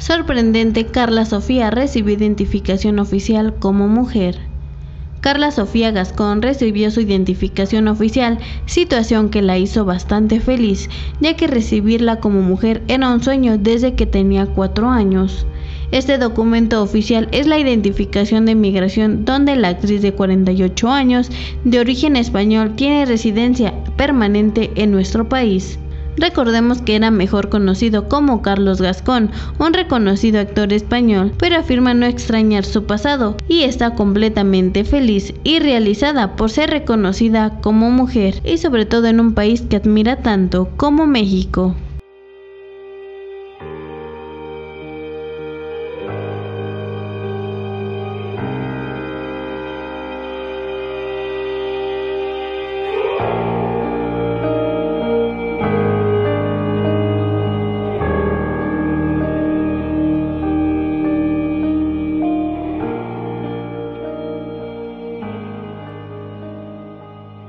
Sorprendente, Carla Sofía recibió identificación oficial como mujer. Carla Sofía Gascón recibió su identificación oficial, situación que la hizo bastante feliz, ya que recibirla como mujer era un sueño desde que tenía 4 años. Este documento oficial es la identificación de migración donde la actriz de 48 años, de origen español, tiene residencia permanente en nuestro país. Recordemos que era mejor conocido como Carlos Gascón, un reconocido actor español, pero afirma no extrañar su pasado y está completamente feliz y realizada por ser reconocida como mujer y sobre todo en un país que admira tanto como México.